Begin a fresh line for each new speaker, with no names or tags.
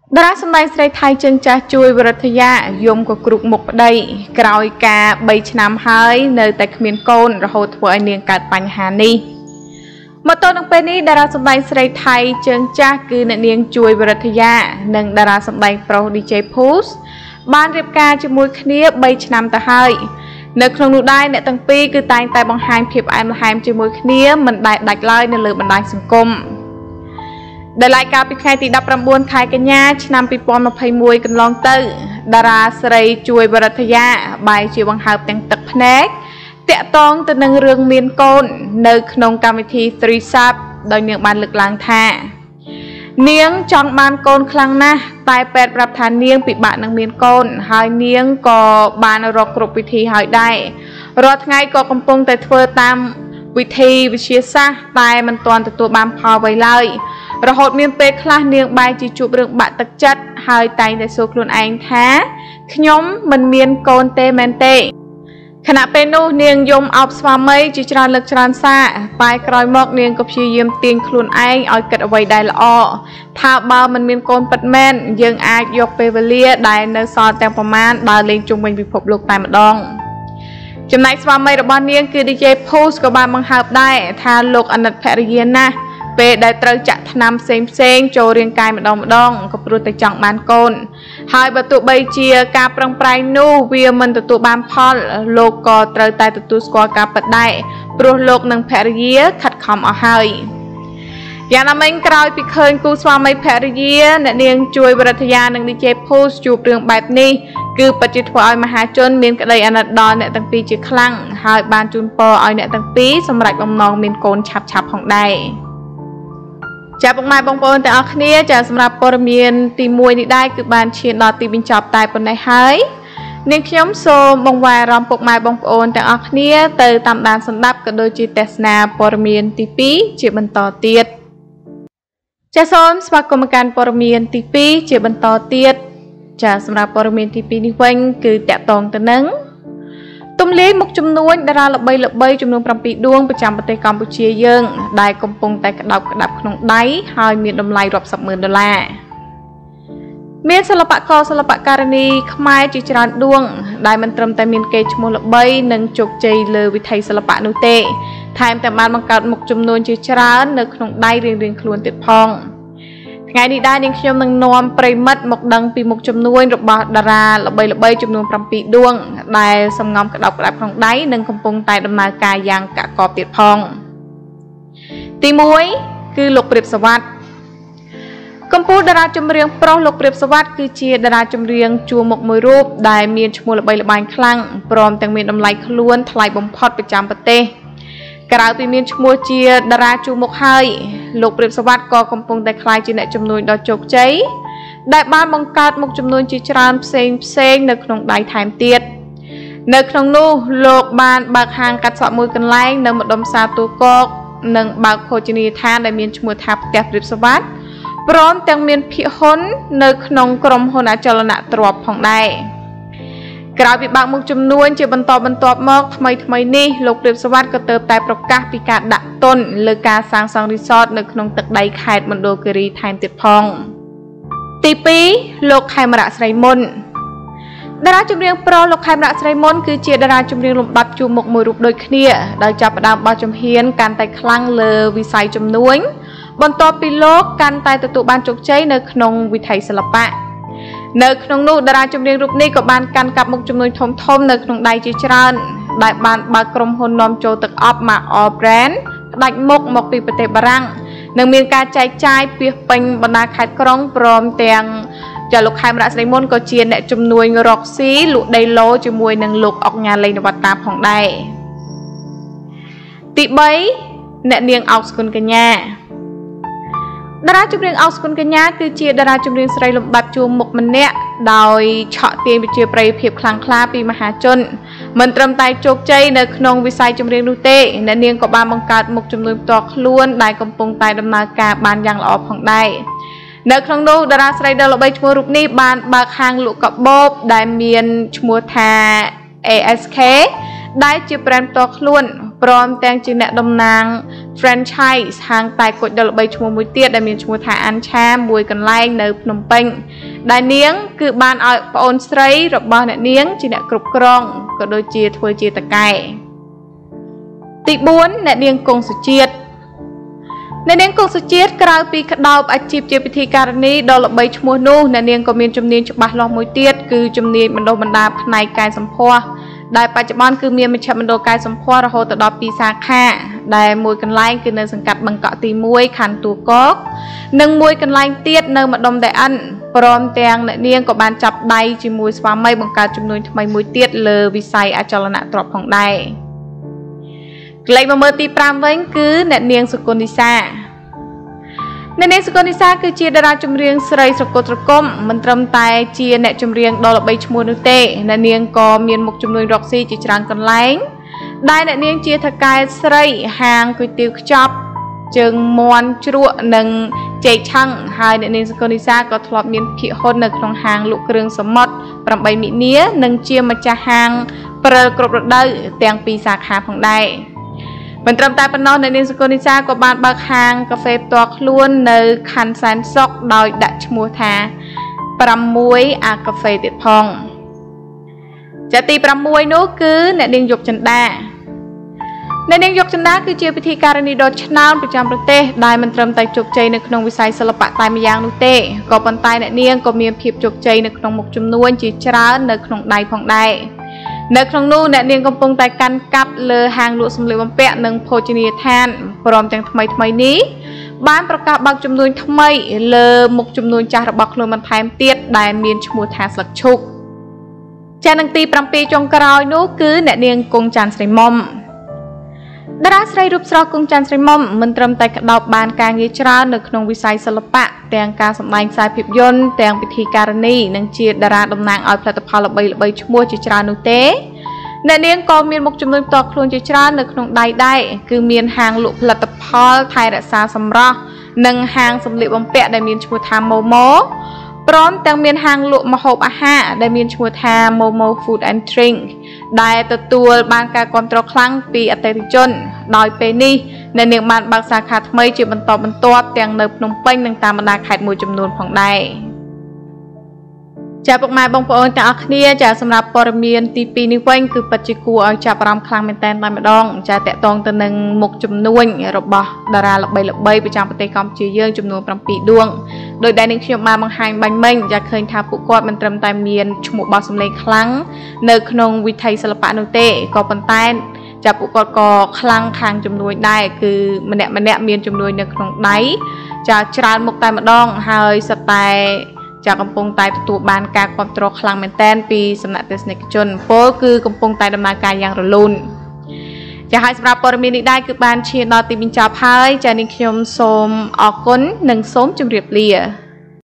តារាសម្ដែងស្រីថៃជើងចាស់ជួយវរធយាយំក៏គ្រុកមុខប្តីក្រោយការ3ឆ្នាំហើយនៅតែគ្មានកូនរហូតធ្វើឲ្យនាងកើតបញ្ហានេះមកទល់នឹងពេលនេះតារាសម្ដែងស្រីថៃជើងចាស់គឺអ្នកនាងជួយវរធយានិងតារាសម្ដែងប្រុស DJ Pulse បានរៀបការជាមួយគ្នា3ឆ្នាំទៅហើយនៅក្នុងនោះដែរអ្នកទាំងពីរគឺតែងតែបង្ហាញភាពផ្អែមល្ហែមជាមួយគ្នាមិនដែលដាច់ឡើយនៅលើបណ្ដាញសង្គមដែលឡាយកាលពីថ្ងៃទី19ខែកញ្ញាឆ្នាំ2021កន្លងទៅតារាស្រីជួយវរធយាបាយជាបង្ហើបទាំងទឹកភ្នែកតាក់ទងទៅនឹងរឿងមានកូននៅក្នុងកម្មវិធី Three Sub ដោយនាងបានលើកឡើងថានាងចង់បានកូនខ្លាំងណាស់តែពេទ្យប្រាប់ថានាងពិបាកនឹងមានកូនហើយនាងក៏បានរកគ្រប់វិធីហើយដែររាល់ថ្ងៃក៏កំពុងតែធ្វើតាមវិធីវិទ្យាសាស្ត្រតែមិនទាន់ទទួលបានផលអ្វីឡើយរហូតមានពេលខ្លះនាងបែរជាជួបរឿងបាក់ទឹកចិត្តហើយតែងតែសួរខ្លួនឯងថាខ្ញុំមិនមានកូនទេមែនទេខណៈពេលនោះនាងយំអោបស្វាមីជាច្រើនលើកច្រើនសារតែក្រោយមកនាងក៏ព្យាយាមទាញខ្លួនឯងឲ្យគិតអ្វីដែលល្អថាបើមិនមានកូនពិតមែនយើងអាចយកពេលវេលាដែលនៅសល់ទាំងប្រមាណដើរលេងជុំវិញពិភពលោកតែម្ដងចំណែកស្វាមីរបស់នាងគឺ DJ Pulse ក៏បានបង្ហើបដែរថាលោកអាណិតភរិយាណាស់ពេលដែលត្រូវចាក់ថ្នាំផ្សេងចូលរាងកាយម្ដងក៏ព្រោះតែចង់បានកូនហើយបើទោះបីជាការប្រឹងប្រែងនោះវាមិនទទួលបានផលលោកក៏ត្រូវតែទទួលស្គាល់ការពិតដែរព្រោះលោកនិងភរិយាខិតខំអស់ហើយយ៉ាងណាមិញក្រោយពីឃើញគូស្វាមីភរិយាអ្នកនាងជួយវរធយានិង DJ Pulse ជួបរឿងបែបនេះគឺពិតជាធ្វើឲ្យមហាជនមានក្តីអាណិតដល់អ្នកទាំងពីរជាខ្លាំងហើយបានជូនពរឲ្យអ្នកទាំងពីរសម្រេចបំណងមានកូនឆាប់ៗផងដែរចាពុកម៉ែបងប្អូនទាំងអស់គ្នាចាសម្រាប់ព័ត៌មានទី1នេះដែរគឺបានឈានដល់ទីបញ្ចប់តែប៉ុណ្ណេះហើយនាងខ្ញុំសូមបង្វែរអារម្មណ៍ពុកម៉ែបងប្អូនទាំងអស់គ្នាទៅតាមដានសម្ដាប់ក៏ដូចជាទស្សនាព័ត៌មានទី2ជាបន្តទៀតចាសូមស្វាគមន៍មកកាន់ព័ត៌មានទី2ជាបន្តទៀតចាសម្រាប់ព័ត៌មានទី2នេះវិញគឺតាក់ទងទៅនឹងទំលាយមុខចំនួនតារាល្បីចំនួន7ដួងប្រចាំប្រទេសកម្ពុជាយើងដែលកំពុងតែក្តាប់ក្នុងដៃហើយមានតម្លៃរាប់សិបម៉ឺនដុល្លារមានសិល្បករសិល្បការិនីខ្មែរជាច្រើនដួងដែលមិនត្រឹមតែមានកេរ្តិ៍ឈ្មោះល្បីនិងជោគជ័យលើវិថីសិល្បៈនោះទេថែមទាំងបានបង្កើតមុខចំនួនជាច្រើននៅក្នុងដៃរៀងៗខ្លួនទៀតផងថ្ងៃនេះដែរនាងខ្ញុំនឹងនាំប្រិមិត្តមកដឹងពីមុខចំនួនរបស់តារាល្បីចំនួន7ដួងដែលសំងំក្តាប់ក្នុងដៃនិងកំពុងតែដំណើរការយ៉ាងកកបទៀតផងទី1គឺលោកព្រាបសវត្ថកំពូលតារាចម្រៀងប្រុសលោកព្រាបសវត្ថគឺជាតារាចម្រៀងជួរមុខមួយរូបដែលមានឈ្មោះល្បីល្បាញខ្លាំងព្រមទាំងមានតម្លៃខ្លួនថ្លៃបំផុតប្រចាំប្រទេសក្រៅពីមានឈ្មោះជាតារាជួរមុខហើយលោកព្រាបសវត្ថក៏កំពុងតែក្លាយជាអ្នកជំនួយដ៏ជោគជ័យដែលបានបង្កើតមុខចំនួនជាច្រើនផ្សេងនៅក្នុងដៃថែមទៀតនៅក្នុងនោះលោកបានបើកហាងកាត់សក់មួយកន្លែងនៅម្ដុំផ្សារទូកកនិងបើកភោជនីយដ្ឋានដែលមានឈ្មោះថាផ្ទះព្រាបសវត្ថព្រមទាំងមានភាគហ៊ុននៅក្នុងក្រុមហ៊ុនអចលនទ្រព្យផងដែរក្រោយពីបើកមុខចំនួនជាបន្តបន្ទាប់មកថ្មីនេះលោកព្រាបសវត្ថក៏ទៅតែប្រកាសពីការដាក់ទុនលើការសាងសង់រីសតនៅក្នុងទឹកដីខេត្តមណ្ឌលគិរីថែមទៀតផងទី2លោកខេមរៈស្រីមុនតារាចម្រៀងប្រុសលោកខេមរៈស្រីមុនគឺជាតារាចម្រៀងលំដាប់ជួរមុខមួយរូបដូចគ្នាដោយចាប់ផ្ដើមបោះជំហានកាន់តែខ្លាំងលើវិស័យជំនួញបន្ទាប់ពីលោកកាន់តែទទួលបានជោគជ័យនៅក្នុងវិថីសិល្បៈនៅក្នុងនោះតារាចម្រៀងរូបនេះក៏បានកាន់កាប់មុខចំនួនធំនៅក្នុងដៃជាច្រើនដែលបានបើកក្រុមហ៊ុននាំចូលទឹកអប់ All Brand ផ្ដាច់មុខមកពីប្រទេសបារាំងនិងមានការចែកចាយពាសពេញបណ្ដាខេត្តក្រុងព្រមទាំងចាលោកខេមរៈស្រីមុនក៏ជាអ្នកជំនួយរកស៊ីលក់ដីឡូជាមួយនឹងលោកអុកញ៉ាលេងនវត្តាផងដែរទី3អ្នកនាងអោកស្គុនកញ្ញាតារាចម្រៀងអោកស្គុនកញ្ញាគឺជាតារាចម្រៀងស្រីលំដាប់ជួរមុខម្នាក់ដោយឆក់ទាញវិជាប្រិយភាពខ្លាំងក្លាពីមហាជនមិនត្រឹមតែជោគជ័យនៅក្នុងវិស័យចម្រៀងនោះទេអ្នកនាងក៏បានបង្កើតមុខចំនួនផ្ទាល់ខ្លួនដែលកំពុងតែដំណើរការបានយ៉ាងល្អផងដែរនៅក្នុងនោះតារាស្រីដ៏ល្បីឈ្មោះរូបនេះបានបើកហាងលក់កាបូបដែលមានឈ្មោះថា ASK ដែលជា brand ផ្ទាល់ខ្លួនព្រមទាំងជាអ្នកតំណាង franchise ហាងតែគុជដល់3ឈ្មោះមួយទៀតដែលមានឈ្មោះថាអានឆាមួយកន្លែងនៅភ្នំពេញដែលនាងគឺបានឲ្យប្អូនស្រីរបស់អ្នកនាងជាអ្នកគ្រប់គ្រងក៏ដូចជាធ្វើជាតកែទី4អ្នកនាងគង់សុជាតិអ្នកនាងគង់សុជាតិក្រៅពីក្តោបអាជីពជាពិធីការនីដល់ល្បីឈ្មោះនោះអ្នកនាងក៏មានជំនាញច្បាស់លាស់មួយទៀតគឺជំនាញបណ្ដុះបណ្ដាលផ្នែកកាយសម្ផស្សដែលបច្ចុប្បន្នគឺមានមជ្ឈមណ្ឌលកាយសម្ផស្សរហូតដល់2សាខាដែលមួយកន្លែងគឺនៅសង្កាត់បឹងកក់ទី1ខណ្ឌទួលគោកនិងមួយកន្លែងទៀតនៅម្ដុំតែអិនព្រមទាំងអ្នកនាងក៏បានចាប់ដៃជាមួយស្វាមីបង្កើតជំនួញថ្មីមួយទៀតលើវិស័យអចលនទ្រព្យផងដែរកលេចមកមើលទី5វិញគឺអ្នកនាងសុគន្ធនិសាអ្នកនាងសុគន្ធនិសាគឺជាតារាចម្រៀងស្រីស្រគត់ស្រគំមិនត្រឹមតែជាអ្នកចម្រៀងដ៏ល្បីឈ្មោះនោះទេអ្នកនាងក៏មានមុខជំនួញរកស៊ីជាច្រើនកន្លែងដែលអ្នកនាងជាថកែស្រីហាងគុយទាវខ្ចប់ជើងមាន់ជ្រក់និងចេកឆឹងហើយអ្នកនាងសុគន្ធនិសាក៏ធ្លាប់មានភាគហ៊ុននៅក្នុងហាងលក់គ្រឿងសមុទ្រ8មិនិនានិងជាម្ចាស់ហាងព្រិលគ្រប់រដូវទាំង2សាខាផងដែរមិនត្រឹមតែប៉ុណ្ណោះអ្នកនាងសុគន្ធនិសាក៏បានបើកហាងកាហ្វេផ្ទាល់ខ្លួននៅខណ្ឌសែនសុខដោយដាក់ឈ្មោះថា6អាកាហ្វេទៀតផងចាទី6នោះគឺអ្នកនាងយកចិន្តាអ្នកនាងយកចិន្តាគឺជាពិធីការនីដ៏ឆ្នើមប្រចាំប្រទេសដែលមិនត្រឹមតែជោគជ័យនៅក្នុងវិស័យសិល្បៈតែម្យ៉ាងនោះទេក៏ប៉ុន្តែអ្នកនាងក៏មានភាពជោគជ័យនៅក្នុងមុខជំនួញជាច្រើននៅក្នុងដៃផងដែរនៅក្នុងនោះអ្នកនាងកំពុងតែកាន់កាប់លើហាងលក់សម្លៀកបំពាក់និងភោជនីយដ្ឋានព្រមទាំងថ្មីនេះបានប្រកាសបើកចំនួនថ្មីលើមុខចំនួនចាស់របស់ខ្លួនបន្ថែមទៀតដែលមានឈ្មោះថាស្លឹកឈូកចានឹងទី7ចុងក្រោយនោះគឺអ្នកនាងគង់ច័ន្ទស្រីមុំតារាស្រីរូបស្រស់គង់ច័ន្ទស្រីមុំមិនត្រឹមតែក្តោបបានការងារច្រើននៅក្នុងវិស័យសិល្បៈទាំងការសម្ដែងខ្សែភាពយន្តទាំងពិធីការនីនិងជាតារាតំណាងឲ្យផលិតផលល្បីឈ្មោះជាច្រើននោះទេអ្នកនាងក៏មានមុខជំនួញផ្ទាល់ខ្លួនជាច្រើននៅក្នុងដៃដែរគឺមានហាងលក់ផលិតផលថែរក្សាសម្រស់និងហាងសម្លៀកបំពាក់ដែលមានឈ្មោះថា Momo ព្រមទាំងមានហាងលក់ម្ហូបអាហារដែលមានឈ្មោះថា Momo Food and Drink ដែលទទួលបានការគាំទ្រខ្លាំងពីអតិថិជនដោយពេលនេះអ្នកនាងបានបើកសាខាថ្មីជាបន្តបន្ទាប់ទាំងនៅភ្នំពេញនិងតាមបណ្ដាខេត្តមួយចំនួនផងដែរចាពុកម៉ែបងប្អូនទាំងអស់គ្នាចាសម្រាប់ព័ត៌មានទី2នេះវិញគឺពិតជាគួរឲ្យចាប់អារម្មណ៍ខ្លាំងមែនទែនតែម្ដងចាតកតងទៅនឹងមុខចំនួនរបស់តារាល្បីប្រចាំប្រទេសកម្ពុជាយើងចំនួន7ដួងដោយដែលនឹងខ្ញុំបានបង្ហាញបាញ់មិញចាឃើញថាពួកគាត់មិនត្រឹមតែមានឈ្មោះបោះសម្លេងខ្លាំងនៅក្នុងវិថីសិល្បៈនោះទេក៏ប៉ុន្តែចាពួកគាត់ក៏ខ្លាំងខាងចំនួនដែរគឺម្នាក់មានចំនួននៅក្នុងដៃចាច្រើនមុខតែម្ដងហើយសិតតែចាកំពុងតែទទួលបានការគាំទ្រខ្លាំងមែនទែនពីសំណាក់ទស្សនិកជនពលគឺកំពុងតែដំណើរការយ៉ាងរលូនចាហើយសម្រាប់ព័ត៌មាននេះដែរគឺបានឈានដល់ទីបញ្ចប់ហើយចានេះខ្ញុំសូមអរគុណនិងសូមជម្រាបលា